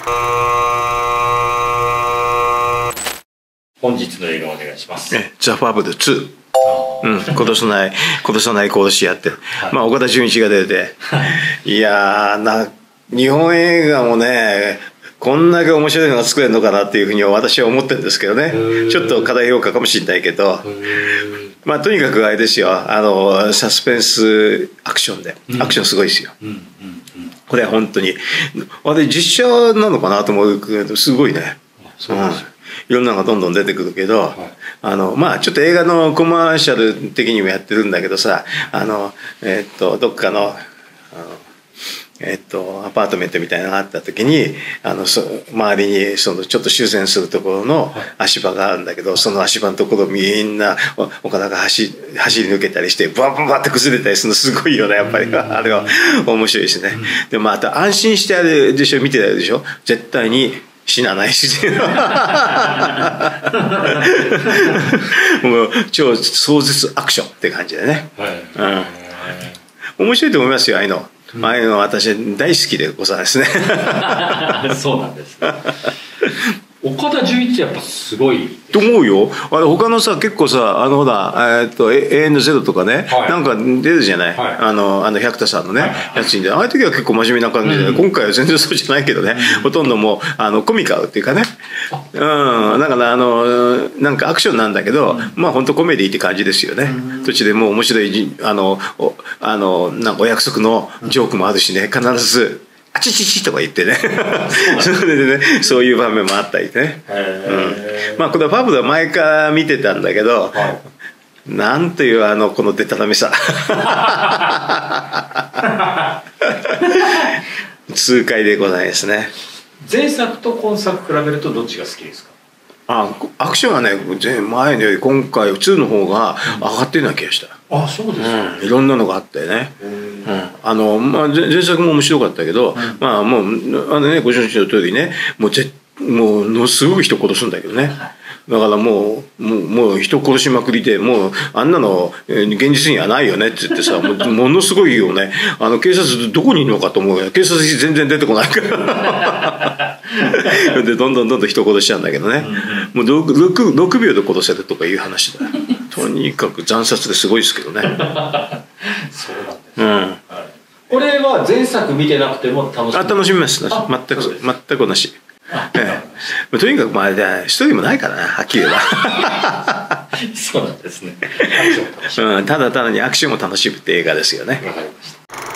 本日の映画お願いします。 ザ・ファブル2。殺さない殺し屋って、まあ岡田准一が出て、いや日本映画もねこんだけ面白いのが作れるのかなっていうふうに私は思ってるんですけどね。ちょっと過大評価かもしれないけど、まあとにかくあれですよ、サスペンスアクションで、アクションすごいですよ。これは本当にあれ実写なのかなと思うけどすごいね。いろんなのがどんどん出てくるけど、まあちょっと映画のコマーシャル的にもやってるんだけどさ、どっかのアパートメントみたいなのがあった時に周りにちょっと修繕するところの足場があるんだけど、その足場のところみんな岡田が走り抜けたりしてバンバンって崩れたりするのすごいよねやっぱり。あれは面白いしね。でまた安心してあれでしょ、見てたでしょ、絶対に死なないしもう超壮絶アクションって感じでね、面白いと思いますよ。ああいうの私大好きでございますね。 そうなんですね。岡田准一やっぱすごいと思うよ。他のさ結構さほらAN0 とかね、なんか出るじゃない、百田さんのね、やつにああいう時は結構真面目な感じで、今回は全然そうじゃないけどね、ほとんどもうコミカルっていうかね、だからなんかアクションなんだけど、まあ本当コメディって感じですよね。途中でもう面白いなんかお約束のジョークもあるしね、必ずあちちちとか言ってねそれでね、そういう場面もあったりね。まあこれはファブルは前から見てたんだけど、なんというこのデタラメさ痛快でございますね。 前作と今作比べるとどっちが好きですか？ アクションはね前のより今回2の方が上がってるような気がした。 そうですか。 いろんなのがあってね。前作も面白かったけど、まあもうご承知の通りね、もうすごい人殺すんだけどね。だからもう人殺しまくりで、もうあんなの現実にはないよねって言ってさ、ものすごいよね。警察どこにいるのかと思うよ。警察全然出てこないからでどんどん人殺しちゃうんだけどね。もう 6秒で殺せるとかいう話だよ。とにかく惨殺ですごいですけどね。そうなんですね。 これは前作見てなくても楽しみます。全く同じ。とにかく一人もないからな、はっきり言えば。 そうなんですね。 ただ単にアクションを楽しむって映画ですよね。 わかりました。